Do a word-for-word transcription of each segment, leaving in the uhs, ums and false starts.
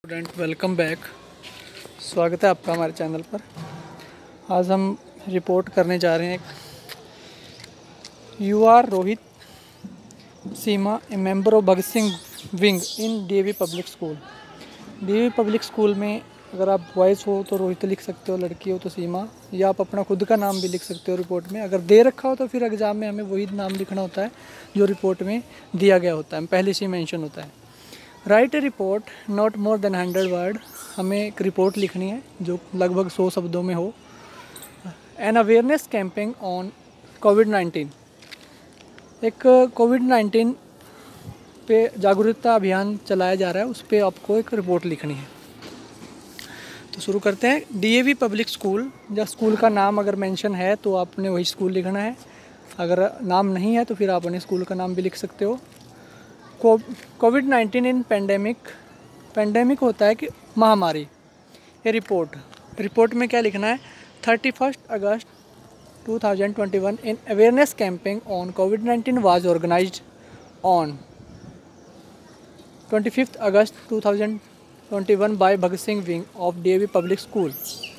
Student welcome back. स्वागत है आपका हमारे चैनल पर। आज हम रिपोर्ट करने जा रहे हैं। You are Rohit Seema a member of Bhagat Singh wing in DAV public school. DAV public school में अगर आप बॉयज़ हो तो रोहित लिख सकते हो, लड़की हो तो सीमा, या आप अपना खुद का नाम भी लिख सकते हो रिपोर्ट में। अगर दे रखा हो तो फिर एग्ज़ाम में हमें वही नाम लिखना होता है जो रिपोर्ट में दिया गया होता है, पहले से ही मेंशन होता है। Write a report not more than hundred word. हमें एक रिपोर्ट लिखनी है जो लगभग सौ शब्दों में हो। An awareness campaign on covid nineteen. एक कोविड नाइन्टीन पे जागरूकता अभियान चलाया जा रहा है, उस पर आपको एक रिपोर्ट लिखनी है। तो शुरू करते हैं। डीएवी पब्लिक स्कूल, या स्कूल का नाम अगर मेंशन है तो आपने वही स्कूल लिखना है। अगर नाम नहीं है तो फिर आप अपने स्कूल का नाम भी लिख सकते हो। Covid nineteen in pandemic. Pandemic होता है कि महामारी। ये रिपोर्ट रिपोर्ट में क्या लिखना है? Thirty first August two thousand twenty one in awareness campaign on covid nineteen was organised on twenty fifth August two thousand twenty one by Bhagat Singh wing of DAV public school.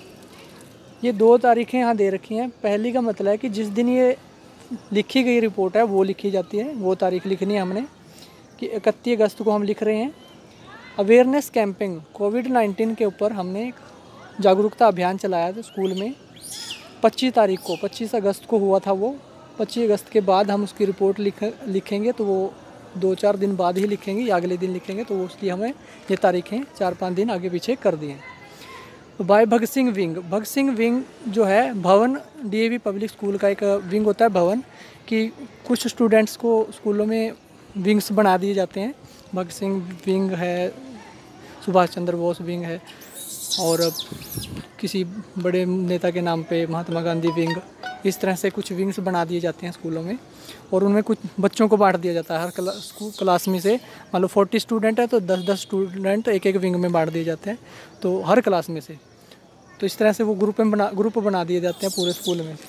ये दो तारीखें यहाँ दे रखी हैं। पहली का मतलब है कि जिस दिन ये लिखी गई रिपोर्ट है वो लिखी जाती है, वो तारीख लिखनी है हमने कि इकतीस अगस्त को हम लिख रहे हैं। अवेयरनेस कैंपेन कोविड नाइन्टीन के ऊपर हमने एक जागरूकता अभियान चलाया था स्कूल में। पच्चीस तारीख को पच्चीस अगस्त को हुआ था वो। पच्चीस अगस्त के बाद हम उसकी रिपोर्ट लिख लिखेंगे तो वो दो चार दिन बाद ही लिखेंगे या अगले दिन लिखेंगे, तो उसलिए हमें ये तारीखें चार पाँच दिन आगे पीछे कर दिए हैं। By Bhagat Singh wing. Bhagat Singh wing जो है भवन, डीएवी पब्लिक स्कूल का एक विंग होता है भवन, कि कुछ स्टूडेंट्स को स्कूलों में विंग्स बना दिए जाते हैं। भगत सिंह विंग है, सुभाष चंद्र बोस विंग है, और किसी बड़े नेता के नाम पे महात्मा गांधी विंग, इस तरह से कुछ विंग्स बना दिए जाते हैं स्कूलों में, और उनमें कुछ बच्चों को बांट दिया जाता है। हर क्ला, क्लास में से मान लो फोर्टी स्टूडेंट है तो दस दस स्टूडेंट एक एक विंग में बांट दिए जाते हैं, तो हर क्लास में से। तो इस तरह से वो ग्रुप में बना ग्रुप बना दिए जाते हैं पूरे स्कूल में।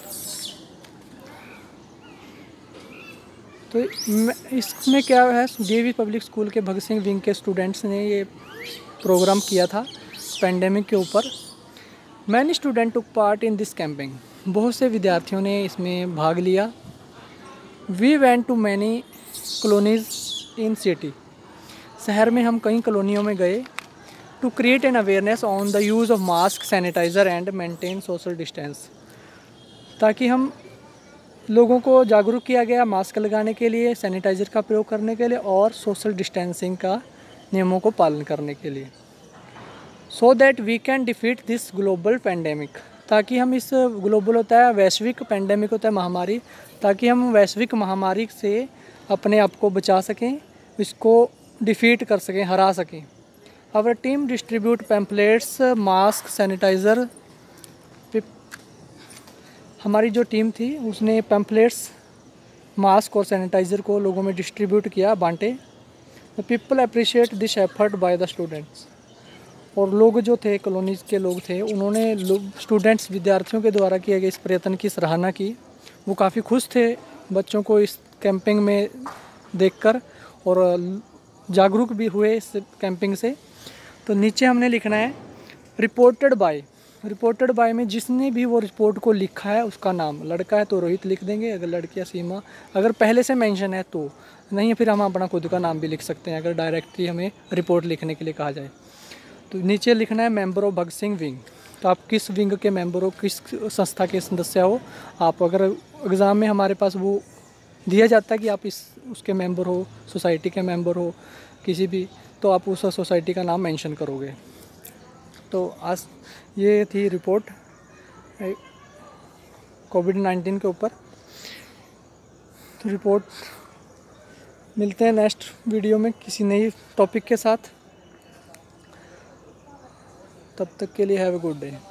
तो इसमें क्या है, डीएवी पब्लिक स्कूल के भगत सिंह विंग के स्टूडेंट्स ने ये प्रोग्राम किया था पेंडेमिक के ऊपर। Many student took part in this campaign. बहुत से विद्यार्थियों ने इसमें भाग लिया। We went to many colonies in city. शहर में हम कई कॉलोनियों में गए। To create an awareness on the use of mask, sanitiser and maintain social distance. ताकि हम लोगों को जागरूक किया गया मास्क लगाने के लिए, सैनिटाइज़र का प्रयोग करने के लिए और सोशल डिस्टेंसिंग का नियमों को पालन करने के लिए। So that we can defeat this global pandemic. ताकि हम इस ग्लोबल होता है वैश्विक, पेंडेमिक होता है महामारी, ताकि हम वैश्विक महामारी से अपने आप को बचा सकें, इसको डिफीट कर सकें, हरा सकें। Our team distribute pamphlets, mask, sanitiser. हमारी जो टीम थी उसने पैम्पलेट्स, मास्क और सैनिटाइज़र को लोगों में डिस्ट्रीब्यूट किया, बांटे। The people appreciate this effort by the students. और लोग जो थे, कॉलोनीज़ के लोग थे, उन्होंने लोग स्टूडेंट्स, विद्यार्थियों के द्वारा किए गए इस प्रयत्न की सराहना की। वो काफ़ी खुश थे बच्चों को इस कैंपिंग में देखकर, और जागरूक भी हुए इस कैंपिंग से। तो नीचे हमने लिखना है रिपोर्टेड बाय। रिपोर्टेड बाय में जिसने भी वो रिपोर्ट को लिखा है उसका नाम। लड़का है तो रोहित लिख देंगे, अगर लड़की या सीमा, अगर पहले से मेंशन है तो नहीं, फिर हम अपना खुद का नाम भी लिख सकते हैं अगर डायरेक्टली हमें रिपोर्ट लिखने के लिए कहा जाए। तो नीचे लिखना है member of Bhagat Singh wing. तो आप किस विंग के मेंबर हो, किस संस्था के सदस्य हो। आप अगर एग्ज़ाम में हमारे पास वो दिया जाता है कि आप इस उसके मेंबर हो, सोसाइटी के मेंबर हो किसी भी, तो आप उस सोसाइटी का नाम मेंशन करोगे। तो आज ये थी रिपोर्ट कोविड नाइन्टीन के ऊपर। तो रिपोर्ट मिलते हैं नेक्स्ट वीडियो में किसी नई टॉपिक के साथ। तब तक के लिए हैव अ गुड डे।